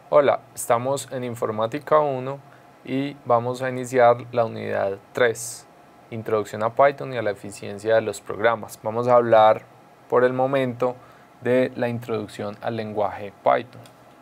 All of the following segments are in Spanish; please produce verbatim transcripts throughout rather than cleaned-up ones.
Hola, estamos en Informática uno y vamos a iniciar la unidad tres, Introducción a Python y a la eficiencia de los programas. Vamos a hablar por el momento de la introducción al lenguaje Python.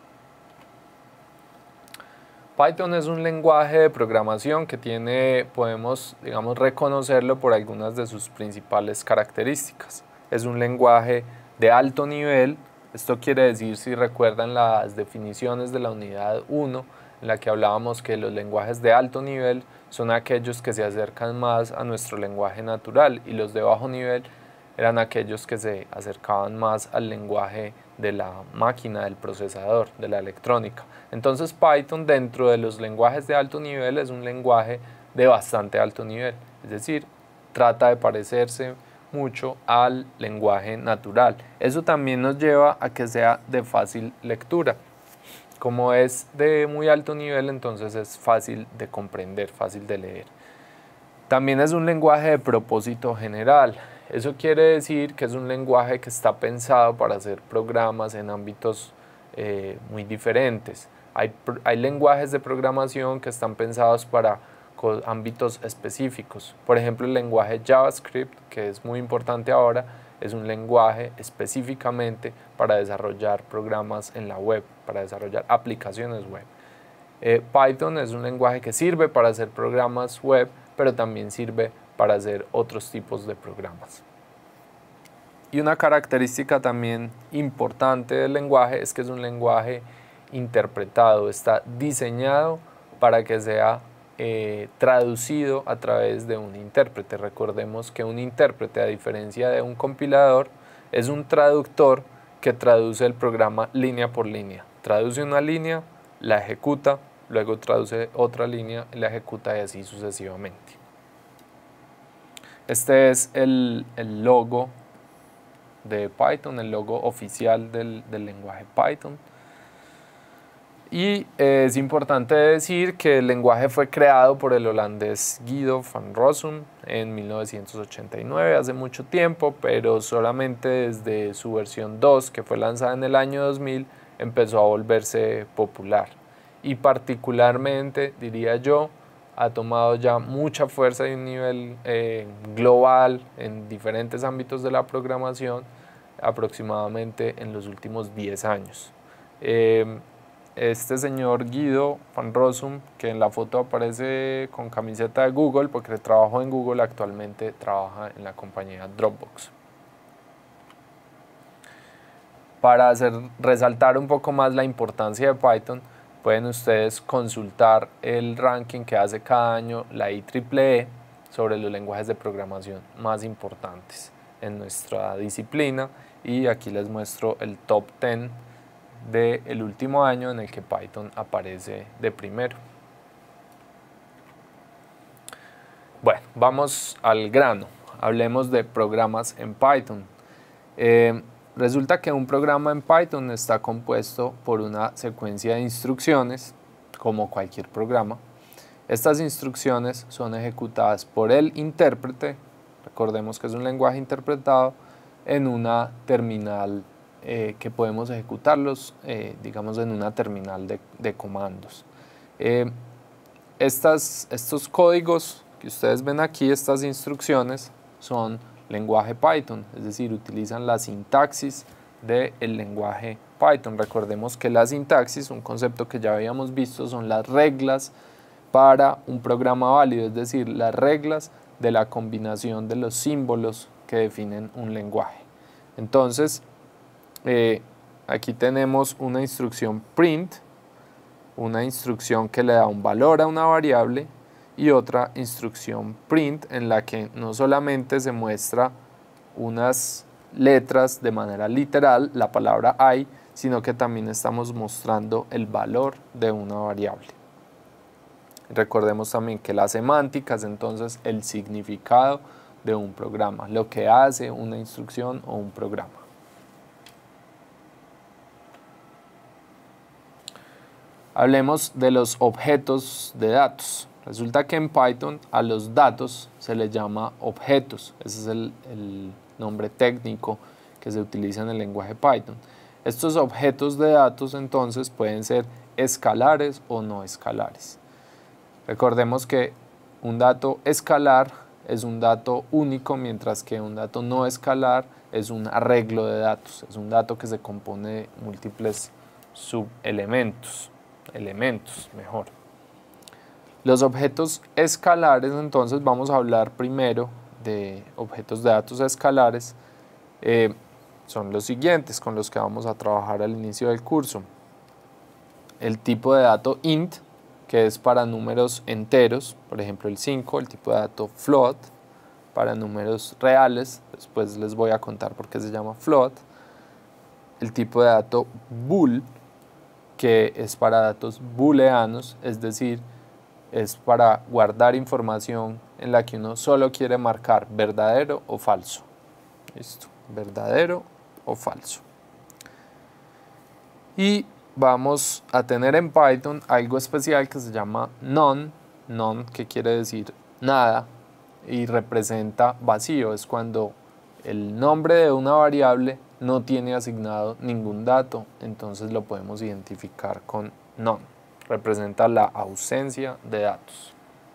Python es un lenguaje de programación que tiene, podemos, digamos, reconocerlo por algunas de sus principales características. Es un lenguaje de alto nivel. Esto quiere decir, si recuerdan las definiciones de la unidad uno, en la que hablábamos que los lenguajes de alto nivel son aquellos que se acercan más a nuestro lenguaje natural y los de bajo nivel eran aquellos que se acercaban más al lenguaje de la máquina, del procesador, de la electrónica. Entonces Python, dentro de los lenguajes de alto nivel, es un lenguaje de bastante alto nivel, es decir, trata de parecerse mucho al lenguaje natural. Eso también nos lleva a que sea de fácil lectura. Como es de muy alto nivel, entonces es fácil de comprender, fácil de leer. También es un lenguaje de propósito general. Eso quiere decir que es un lenguaje que está pensado para hacer programas en ámbitos eh, muy diferentes. Hay, hay lenguajes de programación que están pensados para ámbitos específicos. Por ejemplo, el lenguaje JavaScript, que es muy importante ahora, es un lenguaje específicamente para desarrollar programas en la web, para desarrollar aplicaciones web. Eh, Python es un lenguaje que sirve para hacer programas web, pero también sirve para hacer otros tipos de programas. Y una característica también importante del lenguaje es que es un lenguaje interpretado, está diseñado para que sea eh, traducido a través de un intérprete. Recordemos que un intérprete, a diferencia de un compilador, es un traductor que traduce el programa línea por línea. Traduce una línea, la ejecuta, luego traduce otra línea, la ejecuta y así sucesivamente. Este es el, el logo de Python, el logo oficial del, del lenguaje Python. Y eh, es importante decir que el lenguaje fue creado por el holandés Guido van Rossum en mil novecientos ochenta y nueve, hace mucho tiempo, pero solamente desde su versión dos, que fue lanzada en el año dos mil, empezó a volverse popular. Y particularmente, diría yo, ha tomado ya mucha fuerza y un nivel eh, global en diferentes ámbitos de la programación, aproximadamente en los últimos diez años. Eh, este señor Guido van Rossum, que en la foto aparece con camiseta de Google, porque trabajó en Google, actualmente trabaja en la compañía Dropbox. Para hacer, resaltar un poco más la importancia de Python, pueden ustedes consultar el ranking que hace cada año la I triple E sobre los lenguajes de programación más importantes en nuestra disciplina, y aquí les muestro el top diez del último año en el que Python aparece de primero. Bueno, vamos al grano, hablemos de programas en Python. Eh, Resulta que un programa en Python está compuesto por una secuencia de instrucciones, como cualquier programa. Estas instrucciones son ejecutadas por el intérprete, recordemos que es un lenguaje interpretado, en una terminal eh, que podemos ejecutarlos, eh, digamos, en una terminal de, de comandos. Eh, estas, estos códigos que ustedes ven aquí, estas instrucciones, son lenguaje Python, es decir, utilizan la sintaxis del lenguaje Python. Recordemos que la sintaxis, un concepto que ya habíamos visto, son las reglas para un programa válido, es decir, las reglas de la combinación de los símbolos que definen un lenguaje. Entonces, eh, aquí tenemos una instrucción print, una instrucción que le da un valor a una variable, y otra instrucción print en la que no solamente se muestra unas letras de manera literal, la palabra I, sino que también estamos mostrando el valor de una variable. Recordemos también que la semántica es entonces el significado de un programa, lo que hace una instrucción o un programa. Hablemos de los objetos de datos. Resulta que en Python a los datos se les llama objetos. Ese es el, el nombre técnico que se utiliza en el lenguaje Python. Estos objetos de datos entonces pueden ser escalares o no escalares. Recordemos que un dato escalar es un dato único, mientras que un dato no escalar es un arreglo de datos, es un dato que se compone de múltiples subelementos, elementos mejor. Los objetos escalares, entonces vamos a hablar primero de objetos de datos escalares, eh, son los siguientes con los que vamos a trabajar al inicio del curso. El tipo de dato int, que es para números enteros, por ejemplo el cinco, el tipo de dato float, para números reales, después les voy a contar por qué se llama float. El tipo de dato bool, que es para datos booleanos, es decir, es para guardar información en la que uno solo quiere marcar verdadero o falso. Listo, verdadero o falso. Y vamos a tener en Python algo especial que se llama none, none que quiere decir nada y representa vacío, es cuando el nombre de una variable no tiene asignado ningún dato, entonces lo podemos identificar con none, representa la ausencia de datos.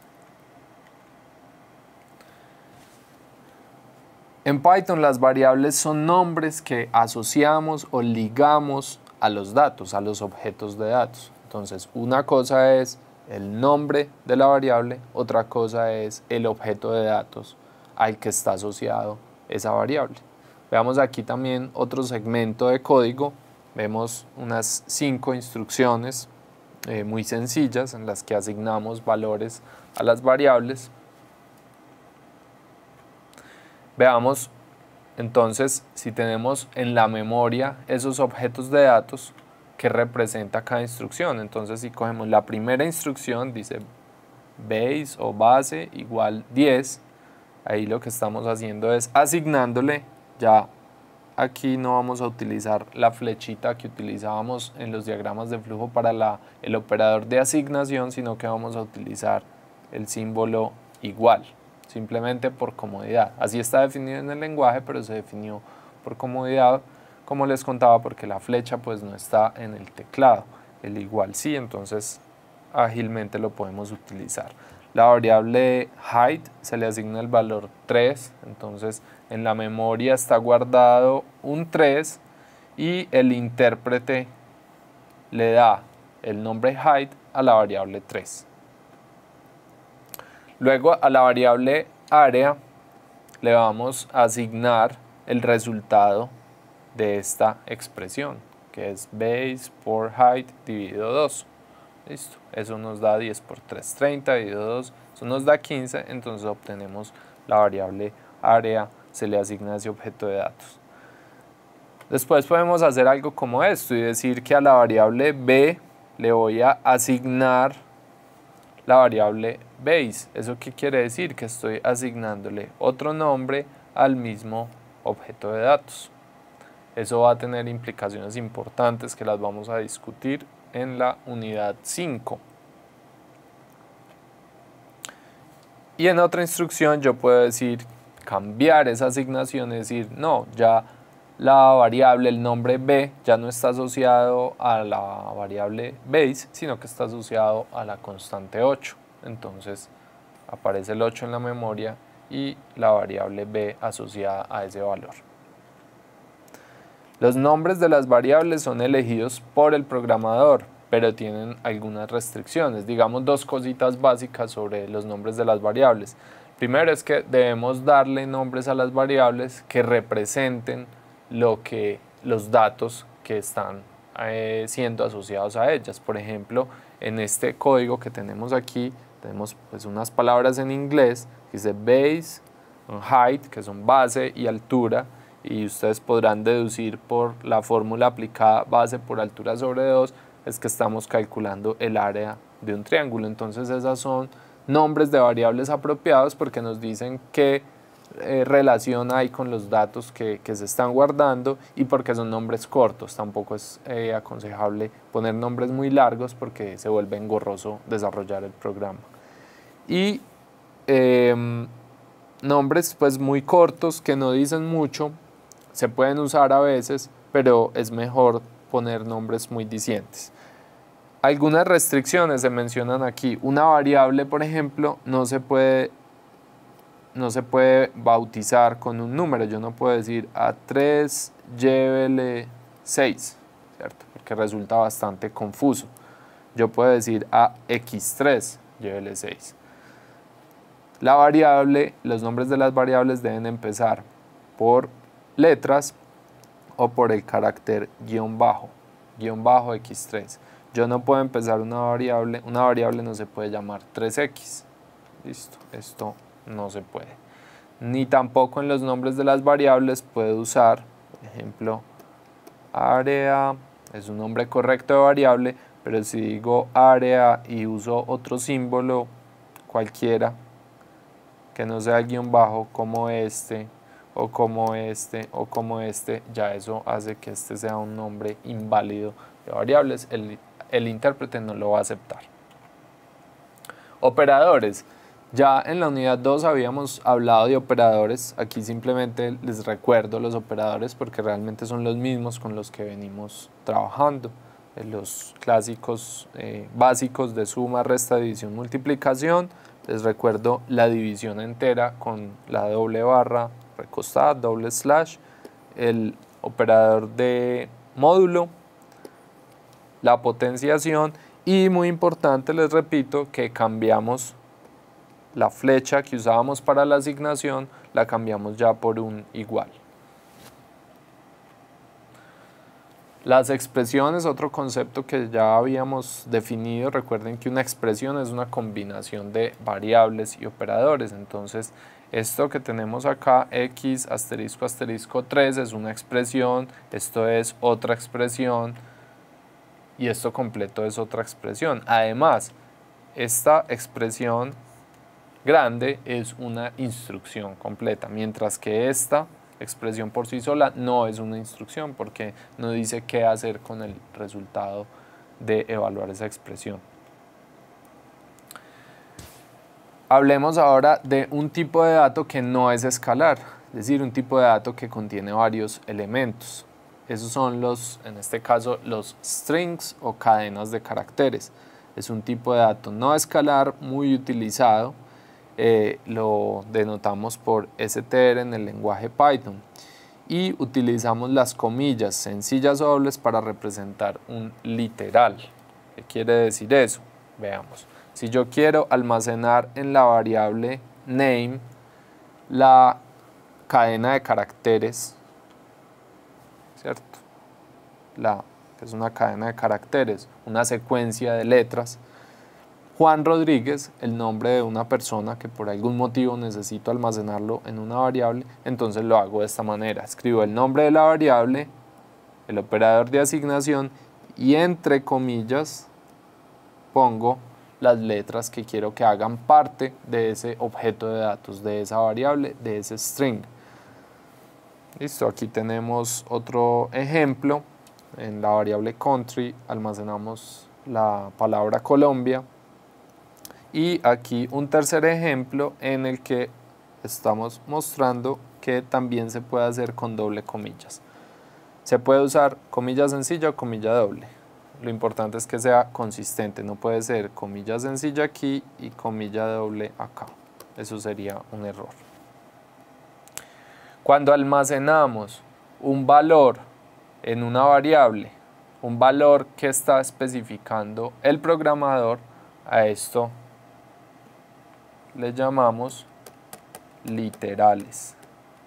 En Python las variables son nombres que asociamos o ligamos a los datos, a los objetos de datos. Entonces, una cosa es el nombre de la variable, otra cosa es el objeto de datos al que está asociado esa variable. Veamos aquí también otro segmento de código. Vemos unas cinco instrucciones eh, muy sencillas en las que asignamos valores a las variables. Veamos entonces si tenemos en la memoria esos objetos de datos que representa cada instrucción. Entonces si cogemos la primera instrucción, dice base o base igual diez, ahí lo que estamos haciendo es asignándole, ya aquí no vamos a utilizar la flechita que utilizábamos en los diagramas de flujo para la, el operador de asignación, sino que vamos a utilizar el símbolo igual, simplemente por comodidad. Así está definido en el lenguaje, pero se definió por comodidad, como les contaba, porque la flecha pues no está en el teclado, el igual sí, entonces ágilmente lo podemos utilizar. La variable height se le asigna el valor tres, entonces en la memoria está guardado un tres y el intérprete le da el nombre height a la variable tres. Luego a la variable area le vamos a asignar el resultado de esta expresión, que es base por height dividido dos. Listo, eso nos da diez por tres, treinta, dividido dos, eso nos da quince, entonces obtenemos la variable area, se le asigna ese objeto de datos. Después podemos hacer algo como esto y decir que a la variable b le voy a asignar la variable base. ¿Eso qué quiere decir? Que estoy asignándole otro nombre al mismo objeto de datos. Eso va a tener implicaciones importantes que las vamos a discutir en la unidad cinco. Y en otra instrucción yo puedo decir, cambiar esa asignación, es decir, no, ya la variable, el nombre b, ya no está asociado a la variable base, sino que está asociado a la constante ocho. Entonces aparece el ocho en la memoria y la variable b asociada a ese valor. Los nombres de las variables son elegidos por el programador, pero tienen algunas restricciones. Digamos dos cositas básicas sobre los nombres de las variables. Primero es que debemos darle nombres a las variables que representen lo que, los datos que están eh, siendo asociados a ellas. Por ejemplo, en este código que tenemos aquí, tenemos pues unas palabras en inglés que dice base, height, que son base y altura, y ustedes podrán deducir por la fórmula aplicada base por altura sobre dos, es que estamos calculando el área de un triángulo. Entonces esas son nombres de variables apropiados porque nos dicen qué eh, relación hay con los datos que, que se están guardando y porque son nombres cortos. Tampoco es eh, aconsejable poner nombres muy largos porque se vuelve engorroso desarrollar el programa. Y eh, nombres pues muy cortos que no dicen mucho se pueden usar a veces, pero es mejor poner nombres muy dicientes. Algunas restricciones se mencionan aquí. Una variable, por ejemplo, no se puede, no se puede bautizar con un número. Yo no puedo decir a tres llévele seis, ¿cierto? Porque resulta bastante confuso. Yo puedo decir a equis tres llévele seis. La variable, los nombres de las variables deben empezar por letras o por el carácter guión bajo, guión bajo equis tres. Yo no puedo empezar una variable, una variable no se puede llamar tres equis. Listo, esto no se puede. Ni tampoco en los nombres de las variables puedo usar, por ejemplo, área, es un nombre correcto de variable, pero si digo área y uso otro símbolo cualquiera, que no sea el guión bajo, como este, o como este, o como este, ya eso hace que este sea un nombre inválido de variables. El, el intérprete no lo va a aceptar. Operadores. Ya en la unidad dos habíamos hablado de operadores. Aquí simplemente les recuerdo los operadores porque realmente son los mismos con los que venimos trabajando. Los clásicos eh, básicos de suma, resta, división, multiplicación. Les recuerdo la división entera con la doble barra recostada, doble slash, el operador de módulo, la potenciación y muy importante, les repito, que cambiamos la flecha que usábamos para la asignación, la cambiamos ya por un igual. Las expresiones, otro concepto que ya habíamos definido. Recuerden que una expresión es una combinación de variables y operadores. Entonces, esto que tenemos acá, x asterisco asterisco tres, es una expresión, esto es otra expresión y esto completo es otra expresión. Además, esta expresión grande es una instrucción completa, mientras que esta expresión por sí sola no es una instrucción porque no dice qué hacer con el resultado de evaluar esa expresión. Hablemos ahora de un tipo de dato que no es escalar, es decir, un tipo de dato que contiene varios elementos. Esos son los, en este caso, los strings o cadenas de caracteres. Es un tipo de dato no escalar muy utilizado. Eh, lo denotamos por str en el lenguaje Python y utilizamos las comillas sencillas o dobles para representar un literal. ¿Qué quiere decir eso? Veamos. Si yo quiero almacenar en la variable name la cadena de caracteres, ¿cierto? La, que es una cadena de caracteres, una secuencia de letras. Juan Rodríguez, el nombre de una persona que por algún motivo necesito almacenarlo en una variable, entonces lo hago de esta manera. Escribo el nombre de la variable, el operador de asignación y entre comillas pongo las letras que quiero que hagan parte de ese objeto de datos, de esa variable, de ese string. Listo, aquí tenemos otro ejemplo. En la variable country almacenamos la palabra Colombia. Y aquí un tercer ejemplo en el que estamos mostrando que también se puede hacer con doble comillas. Se puede usar comilla sencilla o comilla doble. Lo importante es que sea consistente, no puede ser comilla sencilla aquí y comilla doble acá. Eso sería un error. Cuando almacenamos un valor en una variable, un valor que está especificando el programador, a esto le llamamos literales.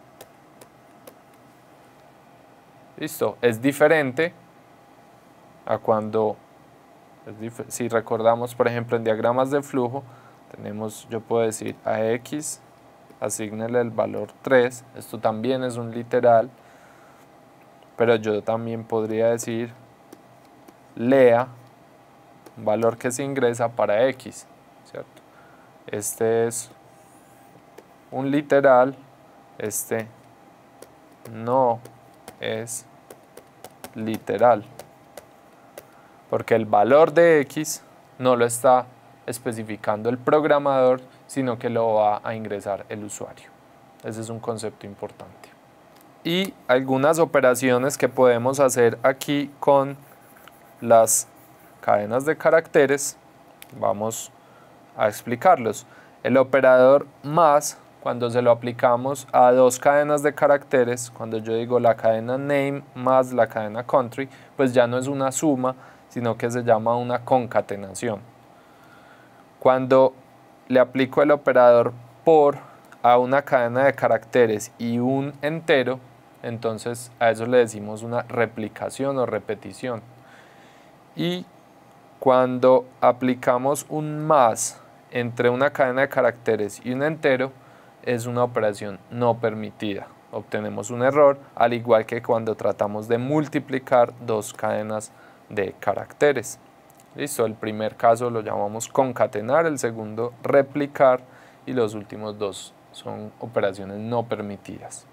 Listo, es diferente a cuando, si recordamos, por ejemplo, en diagramas de flujo, tenemos, yo puedo decir a x, asígnele el valor tres, esto también es un literal, pero yo también podría decir lea un valor que se ingresa para x, ¿cierto? Este es un literal, este no es literal, porque el valor de x no lo está especificando el programador, sino que lo va a ingresar el usuario. Ese es un concepto importante. Y algunas operaciones que podemos hacer aquí con las cadenas de caracteres, vamos a explicarlos. El operador más, cuando se lo aplicamos a dos cadenas de caracteres, cuando yo digo la cadena name más la cadena country, pues ya no es una suma, sino que se llama una concatenación. Cuando le aplico el operador por a una cadena de caracteres y un entero, entonces a eso le decimos una replicación o repetición. Y cuando aplicamos un más entre una cadena de caracteres y un entero, es una operación no permitida. Obtenemos un error, al igual que cuando tratamos de multiplicar dos cadenas de caracteres. Listo, el primer caso lo llamamos concatenar, el segundo replicar y los últimos dos son operaciones no permitidas.